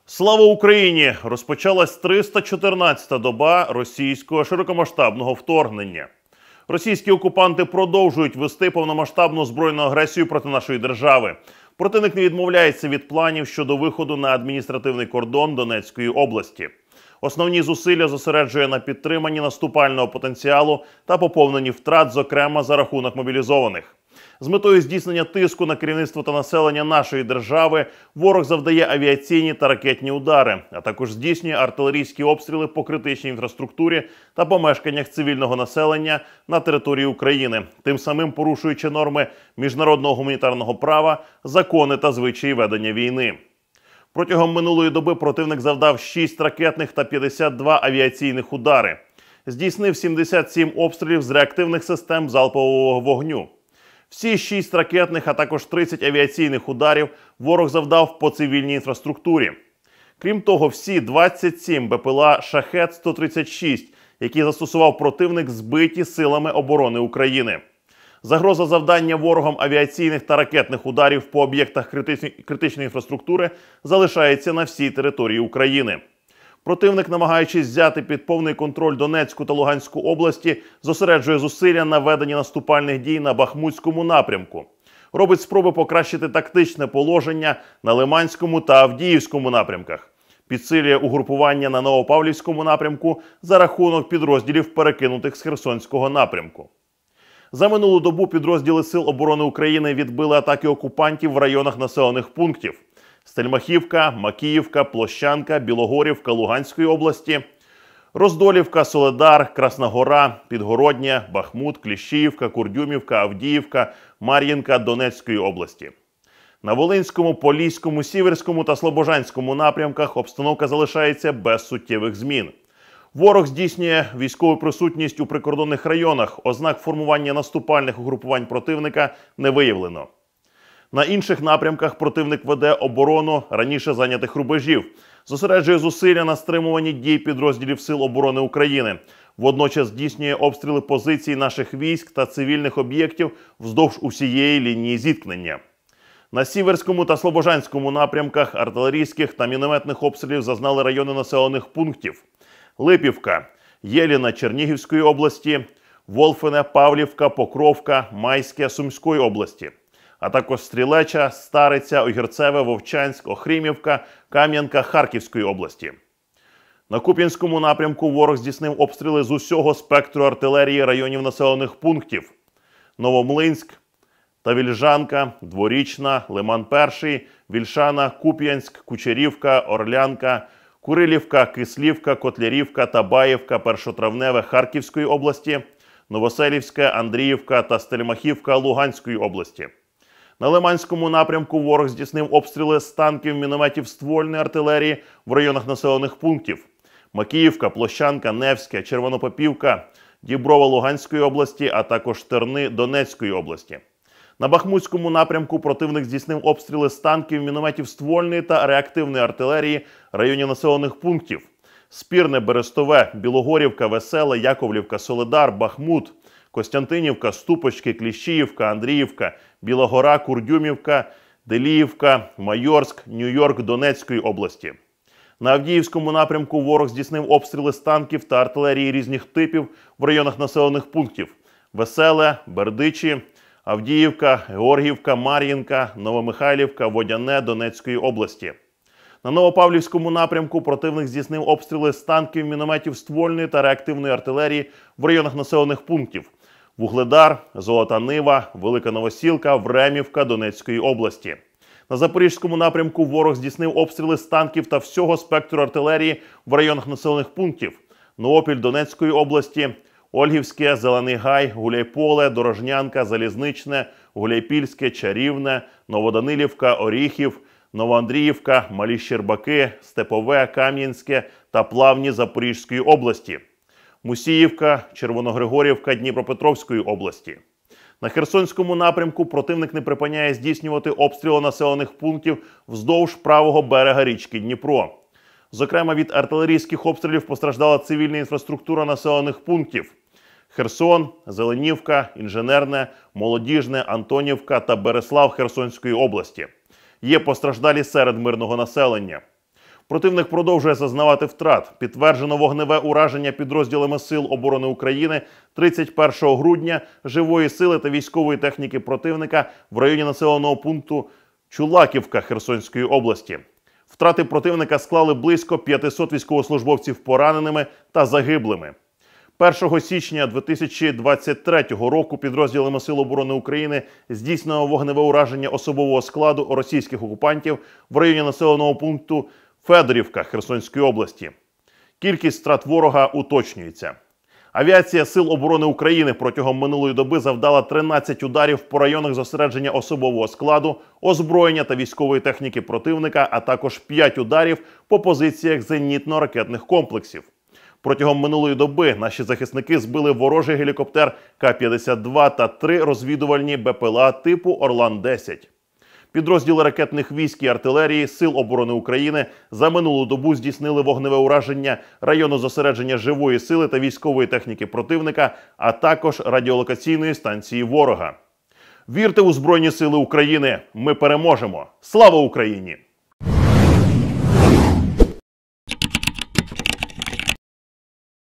Слава Україні! Розпочалась 314-та доба російського широкомасштабного вторгнення. Російські окупанти продовжують вести повномасштабну збройну агресію проти нашої держави. Противник не відмовляється від планів щодо виходу на адміністративний кордон Донецької області. Основні зусилля зосереджує на підтриманні наступального потенціалу та поповненні втрат, зокрема за рахунок мобілізованих. З метою здійснення тиску на керівництво та населення нашої держави ворог завдає авіаційні та ракетні удари, а також здійснює артилерійські обстріли по критичній інфраструктурі та помешканнях цивільного населення на території України, тим самим порушуючи норми міжнародного гуманітарного права, закони та звичаї ведення війни. Протягом минулої доби противник завдав 6 ракетних та 52 авіаційних удари. Здійснив 77 обстрілів з реактивних систем залпового вогню. Всі 6 ракетних, а також 30 авіаційних ударів ворог завдав по цивільній інфраструктурі. Крім того, всі 27 БПЛА «Шахед-136», які застосував противник, збиті силами оборони України. Загроза завдання ворогом авіаційних та ракетних ударів по об'єктах критичної інфраструктури залишається на всій території України. Противник, намагаючись взяти під повний контроль Донецьку та Луганську області, зосереджує зусилля на веденні наступальних дій на Бахмутському напрямку. Робить спроби покращити тактичне положення на Лиманському та Авдіївському напрямках. Підсилює угрупування на Новопавлівському напрямку за рахунок підрозділів, перекинутих з Херсонського напрямку. За минулу добу підрозділи Сил оборони України відбили атаки окупантів в районах населених пунктів: Стельмахівка, Макіївка, Площанка, Білогорівка Луганської області, Роздолівка, Соледар, Красногора, Підгородня, Бахмут, Кліщіївка, Курдюмівка, Авдіївка, Мар'їнка Донецької області. На Волинському, Поліському, Сіверському та Слобожанському напрямках обстановка залишається без суттєвих змін. Ворог здійснює військову присутність у прикордонних районах, ознак формування наступальних угрупувань противника не виявлено. На інших напрямках противник веде оборону раніше зайнятих рубежів, зосереджує зусилля на стримуванні дій підрозділів Сил оборони України, водночас здійснює обстріли позицій наших військ та цивільних об'єктів вздовж усієї лінії зіткнення. На Сіверському та Слобожанському напрямках артилерійських та мінометних обстрілів зазнали райони населених пунктів: Липівка, Єліна Чернігівської області, Волфине, Павлівка, Покровка, Майське Сумської області, а також Стрілеча, Стариця, Огірцеве, Вовчанськ, Охрімівка, Кам'янка Харківської області. На Куп'янському напрямку ворог здійснив обстріли з усього спектру артилерії районів населених пунктів: Новомлинськ, Тавільжанка, Дворічна, Лиман-1, Вільшана, Куп'янськ, Кучерівка, Орлянка, Курилівка, Кислівка, Котлярівка, Табаївка, Першотравневе Харківської області, Новоселівське, Андріївка та Стельмахівка Луганської області. На Лиманському напрямку ворог здійснив обстріли з танків, мінометів ствольної артилерії в районах населених пунктів: Макіївка, Площанка, Невське, Червонопопівка, Діброва Луганської області, а також Терни Донецької області. На Бахмутському напрямку противник здійснив обстріли з танків, мінометів ствольної та реактивної артилерії районів населених пунктів: Спірне, Берестове, Білогорівка, Веселе, Яковлівка, Соледар, Бахмут, Костянтинівка, Ступочки, Кліщіївка, Андріївка, Біла Гора, Курдюмівка, Деліївка, Майорськ, Нью-Йорк Донецької області. На Авдіївському напрямку ворог здійснив обстріли з танків та артилерії різних типів в районах населених пунктів: Веселе, Бердичі, Авдіївка, Георгіївка, Мар'їнка, Новомихайлівка, Водяне Донецької області. На Новопавлівському напрямку противник здійснив обстріли з танків, мінометів ствольної та реактивної артилерії в районах населених пунктів: Вугледар, Золота Нива, Велика Новосілка, Времівка Донецької області. На Запорізькому напрямку ворог здійснив обстріли з танків та всього спектру артилерії в районах населених пунктів: Новопіль Донецької області, Ольгівське, Зелений Гай, Гуляйполе, Дорожнянка, Залізничне, Гуляйпільське, Чарівне, Новоданилівка, Оріхів, Новоандріївка, Малі Щербаки, Степове, Кам'янське та Плавні Запорізької області, Мусіївка, Червоногригорівка Дніпропетровської області. На Херсонському напрямку противник не припиняє здійснювати обстріли населених пунктів вздовж правого берега річки Дніпро. Зокрема, від артилерійських обстрілів постраждала цивільна інфраструктура населених пунктів: Херсон, Зеленівка, Інженерне, Молодіжне, Антонівка та Береслав Херсонської області. Є постраждалі серед мирного населення. Противник продовжує зазнавати втрат. Підтверджено вогневе ураження підрозділами Сил оборони України 31 грудня живої сили та військової техніки противника в районі населеного пункту Чулаківка Херсонської області. Втрати противника склали близько 500 військовослужбовців пораненими та загиблими. 1 січня 2023 року підрозділами Сил оборони України здійснено вогневе ураження особового складу російських окупантів в районі населеного пункту Федорівка Херсонської області. Кількість втрат ворога уточнюється. Авіація Сил оборони України протягом минулої доби завдала 13 ударів по районах зосередження особового складу, озброєння та військової техніки противника, а також 5 ударів по позиціях зенітно-ракетних комплексів. Протягом минулої доби наші захисники збили ворожий гелікоптер К-52 та 3 розвідувальні БПЛА типу Орлан-10. Підрозділи ракетних військ і артилерії Сил оборони України за минулу добу здійснили вогневе ураження району зосередження живої сили та військової техніки противника, а також радіолокаційної станції ворога. Вірте у Збройні Сили України! Ми переможемо! Слава Україні!